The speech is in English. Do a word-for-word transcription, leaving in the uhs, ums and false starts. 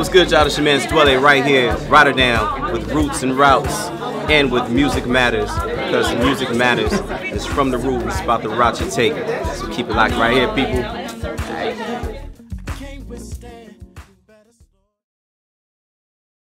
What's good, y'all? It's your man's Dwele right here, Rotterdam, with Roots and Routes, and with Music Matters, because Music Matters is from the roots. It's about the route you take. So keep it locked right here, people.